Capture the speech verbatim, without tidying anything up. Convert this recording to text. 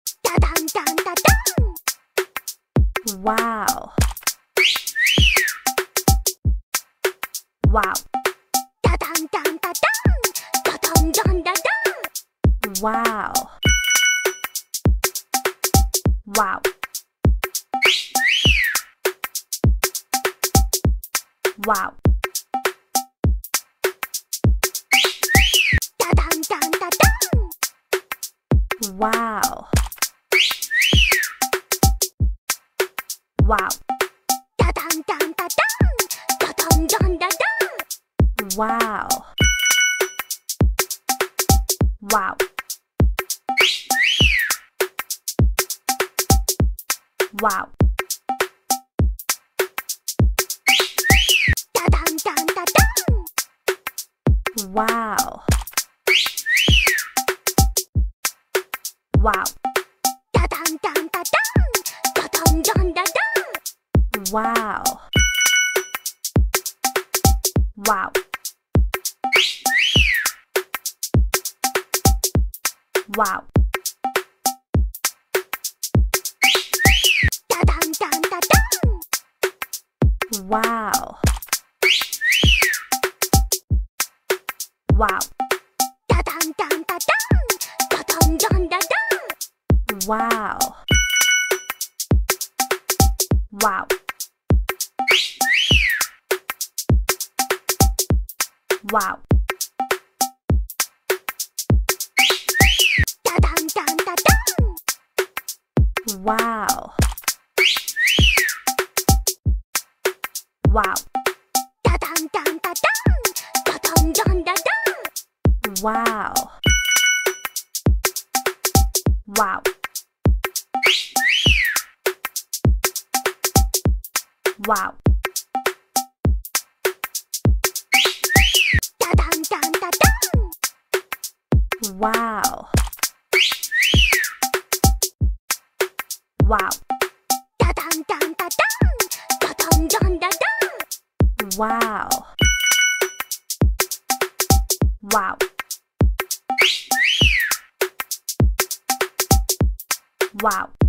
Da dang dang da dang. Wow. Wow. Da dang dang da dang. Da dang dang da dang. Wow. Wow. Wow. Da dang dang da dang. Wow. Wow. Da dang dang da dang. Da dang dang da dang. Wow. Wow. Wow. Da dang dang da dang. Wow. Wow. Da dang dang da dang. Da dang dang da dang. Wow. Wow. Wow. Da dang dang da dang. Wow. Wow. Da dang dang da dang. Da dang dang da dang. Wow. Wow. Wow. Da dang dang da dang. Wow. Wow. Da dang dang da dang. Da dang dang da dang. Wow. Wow. Wow. Da dang dang da dang. Wow. Wow. Da dang dang da dang. Da dang dang da dang. Wow. Wow. Wow.